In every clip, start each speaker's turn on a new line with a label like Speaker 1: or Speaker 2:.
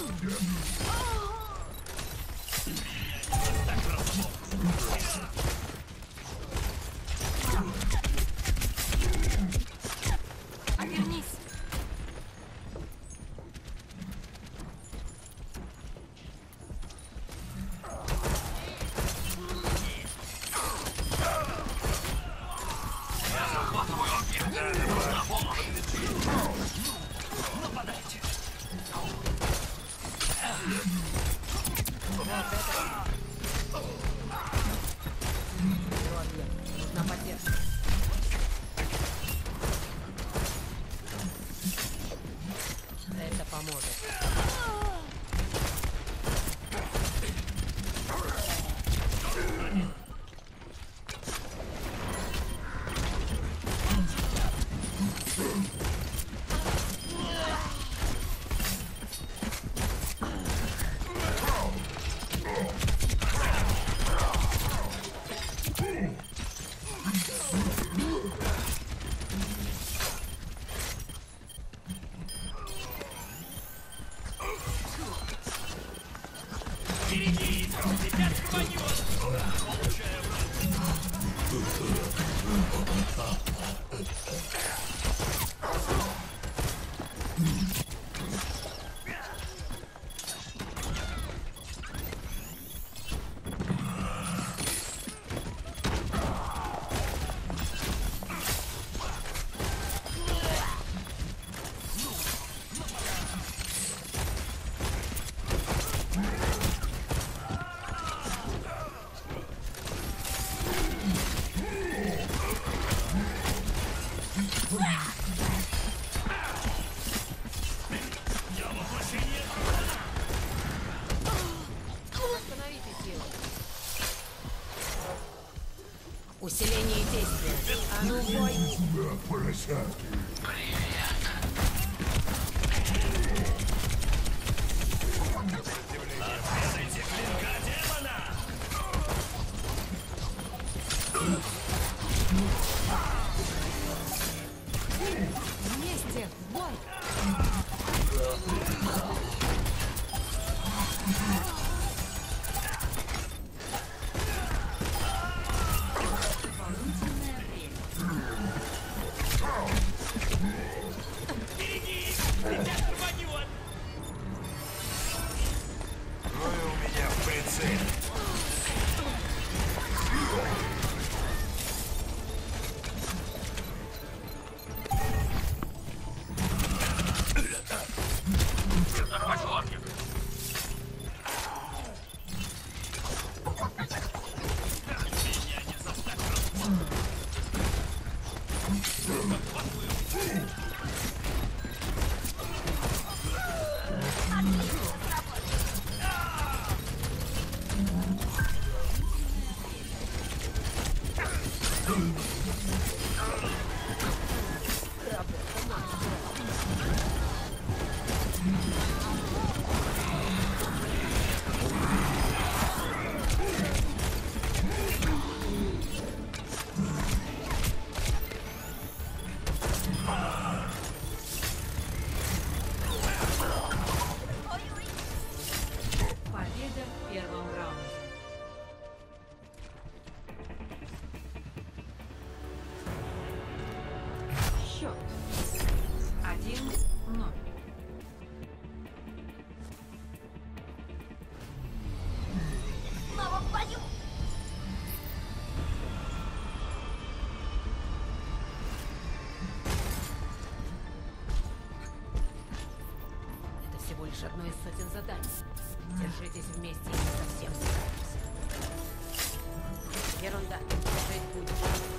Speaker 1: Обернись. Нужна поддержка. Это поможет. Усиление действия. А ну, бой!
Speaker 2: Отведайте клинка демона!
Speaker 1: Вместе! Бой!
Speaker 2: Берегись! Тебя рванет!
Speaker 3: Ну и у меня в прицеле.
Speaker 2: Меня не заставят!
Speaker 1: Победа в первом раунде. Счет 1-0.
Speaker 4: Снова в бою!
Speaker 1: Это всего лишь одно из сотен заданий. Держитесь вместе и не совсем справимся. Ерунда. Жить будешь.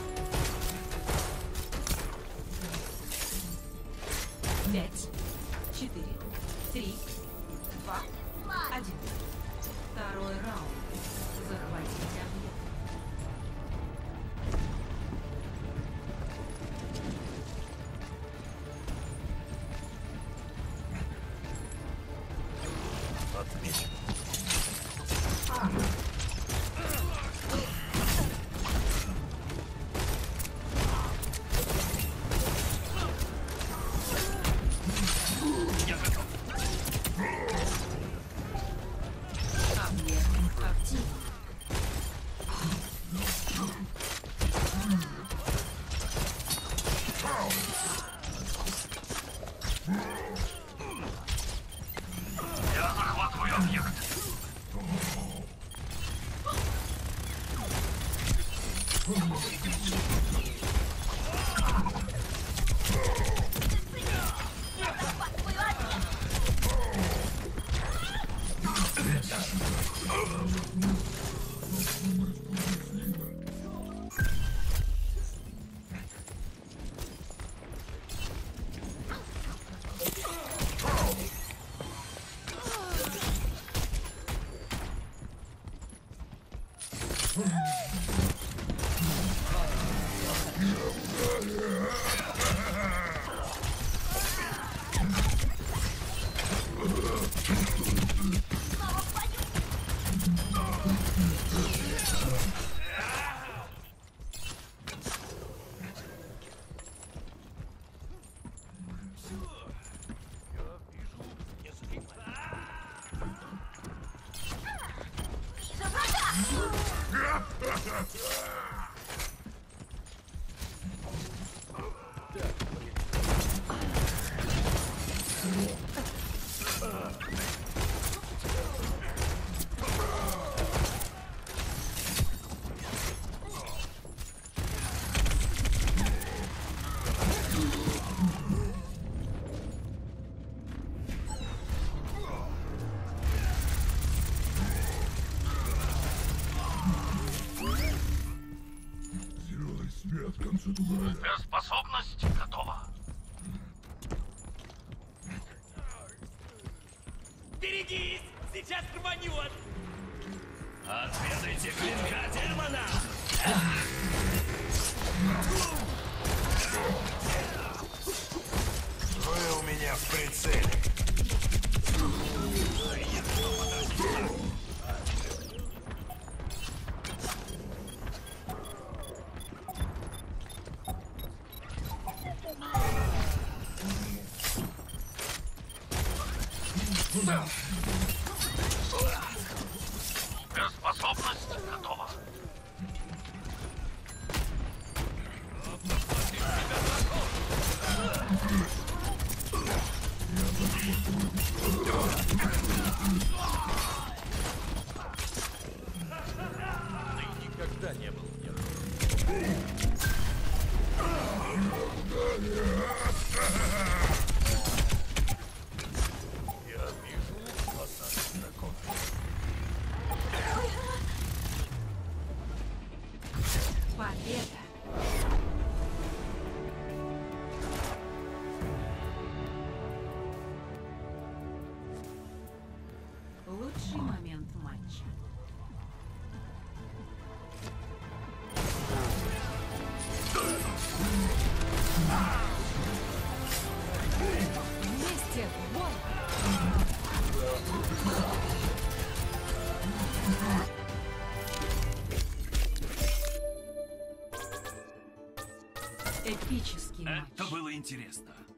Speaker 1: Пять, 4, 3, 2, 1. Второй раунд. Захватить объект.
Speaker 3: Отметим.
Speaker 2: Я готов! Способность готова. Берегись! Сейчас рванет! Отведайте клинка демона!
Speaker 3: Трое у меня в прицеле.
Speaker 2: Способность готова. Ты никогда не был мне. Я вижу глаза дракона.
Speaker 1: Победа! Лучший момент матча. Вместе в бой! Эпический матч.
Speaker 2: Это было интересно.